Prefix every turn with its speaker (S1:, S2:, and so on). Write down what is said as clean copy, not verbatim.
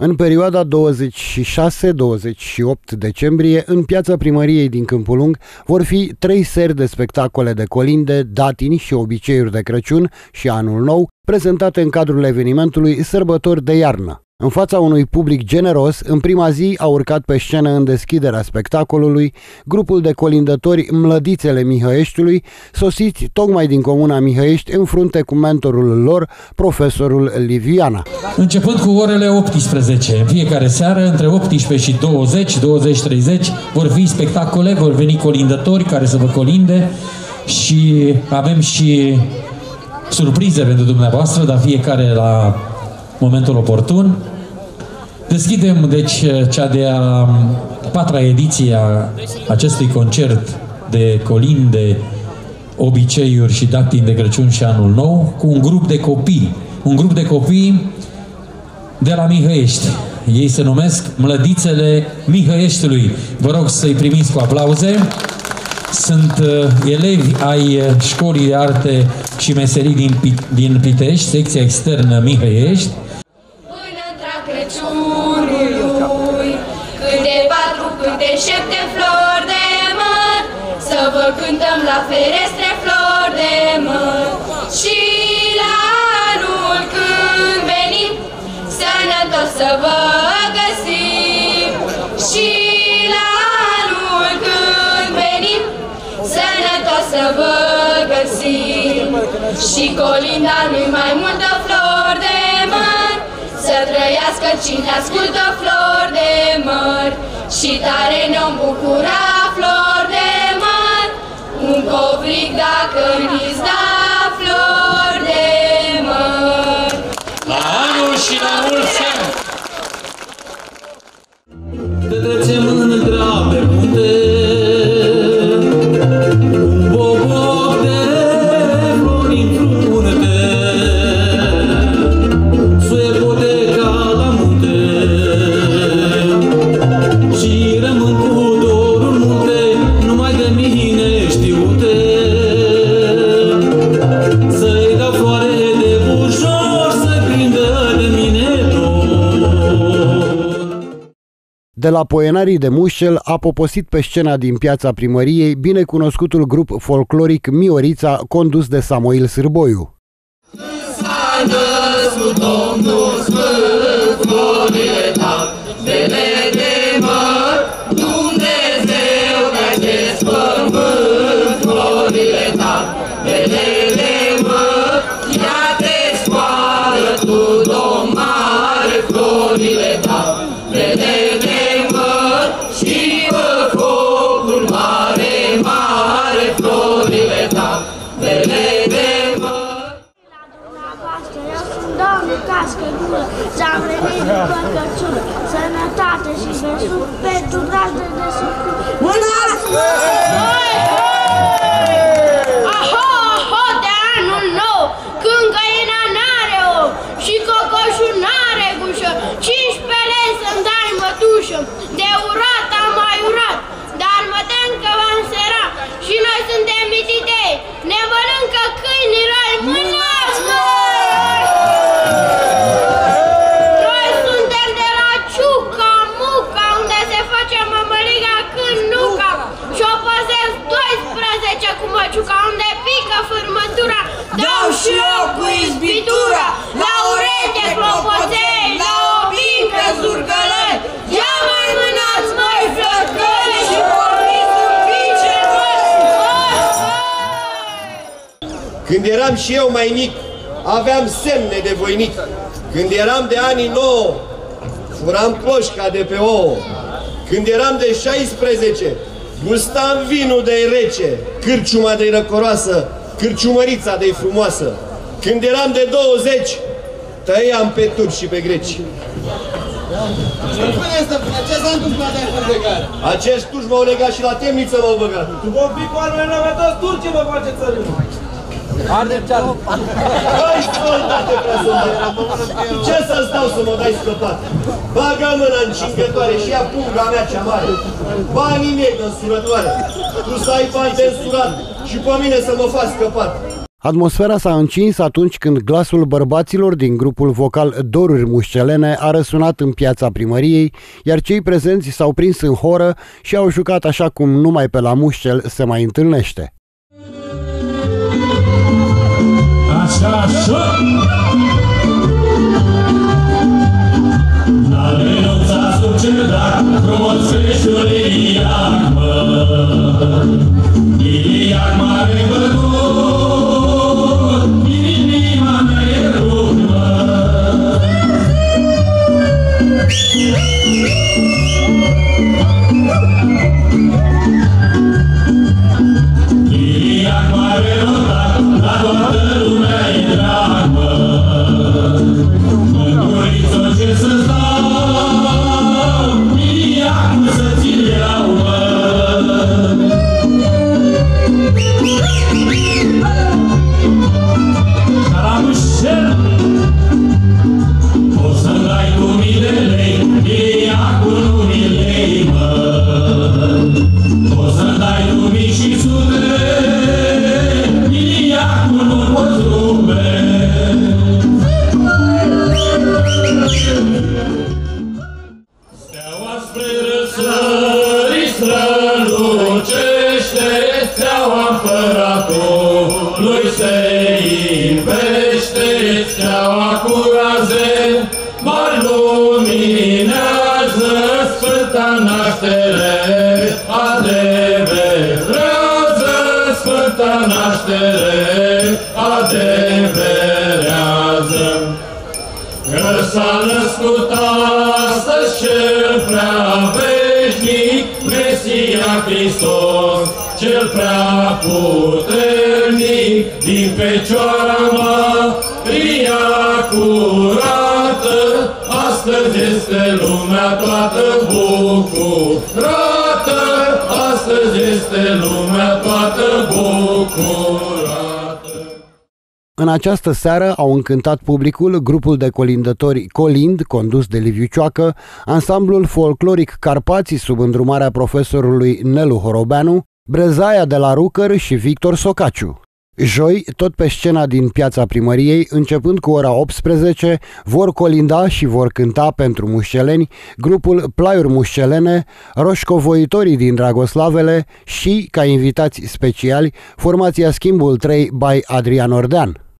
S1: În perioada 26-28 decembrie, în piața primăriei din Câmpul Lung, vor fi 3 seri de spectacole de colinde, datini și obiceiuri de Crăciun și Anul Nou, prezentate în cadrul evenimentului Sărbători de Iarnă. În fața unui public generos, în prima zi a urcat pe scenă în deschiderea spectacolului grupul de colindători Mlădițele Mihăieștiului, sosiți tocmai din comuna Mihăiești în frunte cu mentorul lor, profesorul Liviana.
S2: Începând cu orele 18, în fiecare seară, între 18 și 20-30, vor fi spectacole, vor veni colindători care să vă colinde și avem și surprize pentru dumneavoastră, dar fiecare la momentul oportun. Deschidem, deci, cea de-a 4-a ediție a acestui concert de colinde, obiceiuri și datini de Crăciun și Anul Nou, cu un grup de copii. Un grup de copii de la Mihăiești. Ei se numesc Mlădițele Mihăieștiului. Vă rog să-i primiți cu aplauze. Sunt elevi ai Școlii de Arte și Meserii din Pitești, secția externă Mihăiești.
S3: Până-ntra Crăciunului, câte 4, câte 7 flori de măr, să vă cântăm la ferestre flori de măr. Și la anul când venim, sănătos să vă găsim. Și la anul când venim, sănătos să vă găsim. Și colinda nu-i mai multă flori de măr, să trăiască cine ascultă flori de măr. Și tare ne-om bucura flori de măr, un covric dacă ni-ți da flori de măr.
S2: La anul și la mulți ani! Te trecem mândra pe munte, un boboc de flori în frunte, suie poteca la munte și rămân cu dorul multe, numai de mine știute. Să-i dau floare de bujor, să-i prindă de mine dor.
S1: De la Poenarii de Mușel a poposit pe scena din piața primăriei binecunoscutul grup folcloric Miorița, condus de Samuil Sârboiu.
S3: S-a născut Domnul Sfânt, florile talpele de măr, Dumnezeu de acest pământ, florile talpele de măr, ia te scoală tu, Domn mare, florile talpele de măr, și fă focul mare, mare, florile talpele de măr.
S4: Eu sunt domnul Cascăgură, ți-am venit după căciulă, sănătate și belșug pentru gradul de sucur.
S5: Aho, aho, de anul nou, când găina n-are ou și cocoșul n-are gușă, 15 lei să-mi dai mătușă, de urat am mai urat, dar mă tem că v-am serat și noi suntem mititei, ne mănâncă câinii răi, mânați măi! Noi suntem de la Ciuca, Muca, unde se face mămăliga când nuca, și o păzesc 12 cu măciuca, unde pică fârmătura, dau și eu cu izbitura, la ureche clopoței, la obind pe zurgălăi, ia mai mânați măi flăcăi și vorbiți în pice măi!
S6: Când eram și eu mai mic, aveam semne de voinic. Când eram de anii 9, furam cloșca de pe ouă. Când eram de 16, gustam vinul de rece, cârciuma de răcoroasă, cârciumărița de frumoasă. Când eram de 20, tăiam pe turci și pe greci.
S7: Ce s-a întâmplat de acolo de care?
S6: Acești turci m-au legat și la temniță m-au băgat.
S7: Tu vă fi cu al meu, toți turcii vă face țărână. Ardem ceară.
S6: Hai, soltate, prea ce să-ți dau să mă dai scăpat? Bagă mâna încingătoare și ia punga mea cea mare. Banii mei de însurătoare. Tu să ai bani de însurat și pe mine să mă faci scăpat.
S1: Atmosfera s-a încins atunci când glasul bărbaților din grupul vocal Doruri Mușcelene a răsunat în piața primăriei, iar cei prezenți s-au prins în horă și au jucat așa cum numai pe la Mușcel se mai întâlnește.
S8: Așa, așa! N-a renunțat sub cerdac, frumos creșul Iliac, mă! Iliac mare bătut, inima mea e rupt, mă! Iliac mare rotat, la toată lumea e drag, mă! Mânguriță ce să-ți dau, Iliacul să ți-l iau, mă! O să-mi dai cu mii de lei, Iliacul nu mi lei, mă! O să-mi dai cu mii și sute, Iliacul nu poți rupe! Steaua spre răsări strălucește, steaua împăratului se ivește, steaua cu raze mari luminează, Sfânta naștere adeverează, Sfânta naștere adeverează. Că s-a născut astăzi cel prea veșnic, Mesia Hristos, cel prea puternic, din Fecioara Maria curată, astăzi este lumea toată bucurată, astăzi este lumea toată bucurată.
S1: În această seară au încântat publicul grupul de colindători Colind, condus de Liviu Cioacă, ansamblul folcloric Carpații sub îndrumarea profesorului Nelu Horobeanu, Brezaia de la Rucăr și Victor Socaciu. Joi, tot pe scena din piața primăriei, începând cu ora 18, vor colinda și vor cânta pentru mușceleni grupul Plaiuri Mușcelene, roșcovoitorii din Dragoslavele și, ca invitați speciali, formația Schimbul 3 by Adrian Ordean.